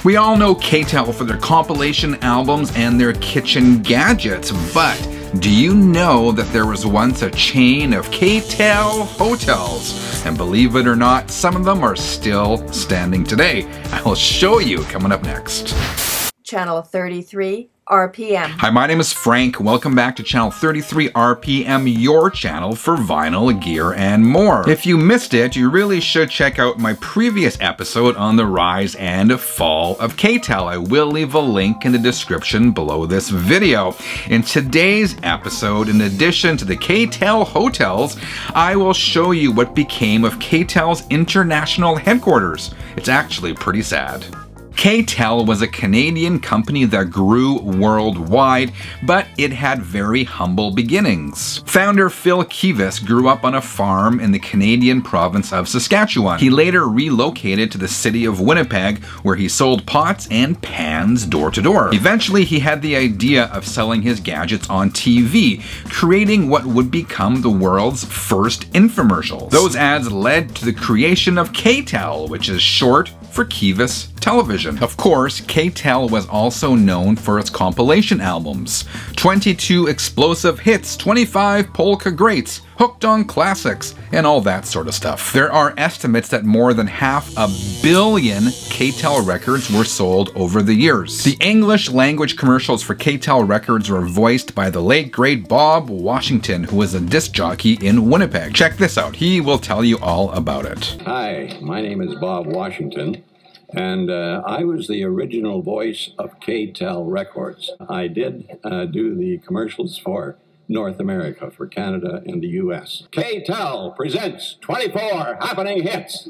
We all know K-Tel for their compilation albums and their kitchen gadgets, but do you know that there was once a chain of K-Tel hotels? And believe it or not, some of them are still standing today. I'll show you coming up next. Channel 33 RPM. Hi, my name is Frank. Welcome back to Channel 33 RPM, your channel for vinyl, gear, and more. If you missed it, you really should check out my previous episode on the rise and fall of K-Tel. I will leave a link in the description below this video. In today's episode, in addition to the K-Tel hotels, I will show you what became of K-Tel's international headquarters. It's actually pretty sad. K-Tel was a Canadian company that grew worldwide, but it had very humble beginnings. Founder Phil Kivas grew up on a farm in the Canadian province of Saskatchewan. He later relocated to the city of Winnipeg, where he sold pots and pans door to door. Eventually, he had the idea of selling his gadgets on TV, creating what would become the world's first infomercials. Those ads led to the creation of K-Tel, which is short for Kivas Television. Of course, K-Tel was also known for its compilation albums. 22 explosive hits, 25 polka greats, hooked on classics, and all that sort of stuff. There are estimates that more than 500 million K-Tel records were sold over the years. The English language commercials for K-Tel Records were voiced by the late great Bob Washington, who was a disc jockey in Winnipeg. Check this out, he will tell you all about it. Hi, my name is Bob Washington, and I was the original voice of K-Tel Records. I did do the commercials for North America, for Canada and the US. K-Tel presents 24 happening hits.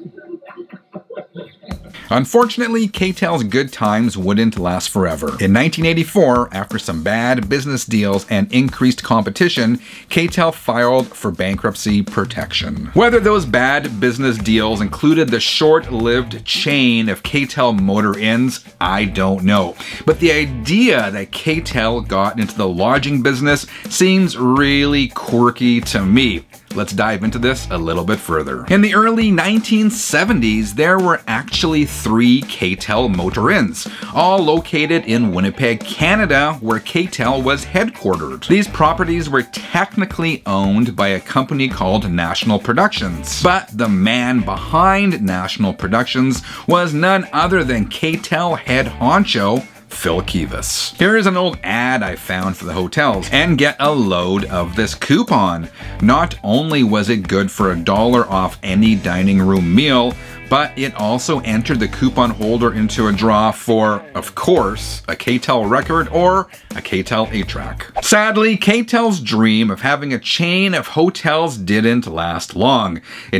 Unfortunately, K-Tel's good times wouldn't last forever. In 1984, after some bad business deals and increased competition, K-Tel filed for bankruptcy protection. Whether those bad business deals included the short-lived chain of K-Tel Motor Inns, I don't know. But the idea that K-Tel got into the lodging business seems really quirky to me. Let's dive into this a little bit further. In the early 1970s, there were actually 3 K-Tel Motor Inns, all located in Winnipeg, Canada, where K-Tel was headquartered. These properties were technically owned by a company called National Productions, but the man behind National Productions was none other than K-Tel head honcho, Phil Kivas. Here is an old ad I found for the hotels, and get a load of this coupon. Not only was it good for $1 off any dining room meal, but it also entered the coupon holder into a draw for, of course, a K-Tel record or a K-Tel 8-track. Sadly, K-Tel's dream of having a chain of hotels didn't last long. In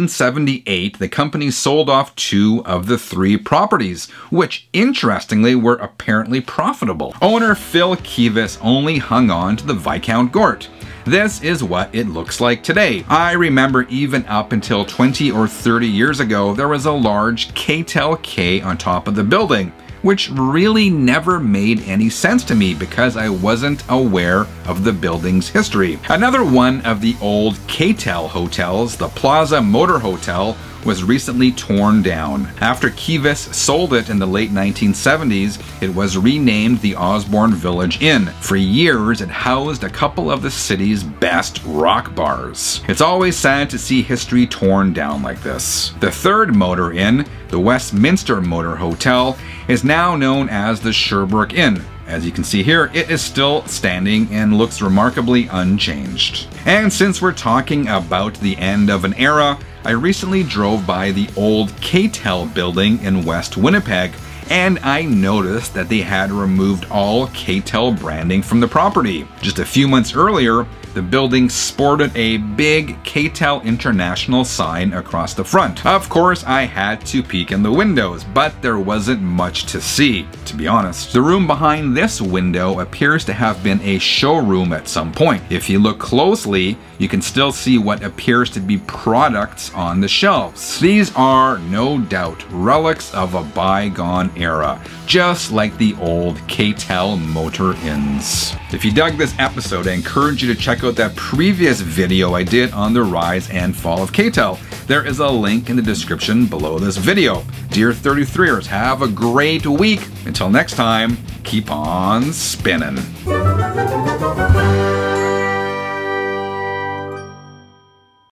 1978, the company sold off 2 of the 3 properties, which interestingly were apparently profitable. Owner Phil Kivas only hung on to the Viscount Gort. This is what it looks like today. I remember even up until 20 or 30 years ago, there was a large K-Tel K on top of the building, which really never made any sense to me because I wasn't aware of the building's history. Another one of the old K-Tel hotels, the Plaza Motor Hotel, was recently torn down. After Kivas sold it in the late 1970s, it was renamed the Osborne Village Inn. For years, it housed a couple of the city's best rock bars. It's always sad to see history torn down like this. The third Motor Inn, the Westminster Motor Hotel, is now known as the Sherbrooke Inn. As you can see here, it is still standing and looks remarkably unchanged. And since we're talking about the end of an era, I recently drove by the old K-Tel building in West Winnipeg, and I noticed that they had removed all K-Tel branding from the property. Just a few months earlier, the building sported a big K-Tel International sign across the front. Of course, I had to peek in the windows, but there wasn't much to see, to be honest. The room behind this window appears to have been a showroom at some point. If you look closely, you can still see what appears to be products on the shelves. These are, no doubt, relics of a bygone era, just like the old K-Tel Motor Inns. If you dug this episode, I encourage you to check out that previous video I did on the rise and fall of K-Tel. There is a link in the description below this video. Dear 33ers, have a great week. Until next time, keep on spinning.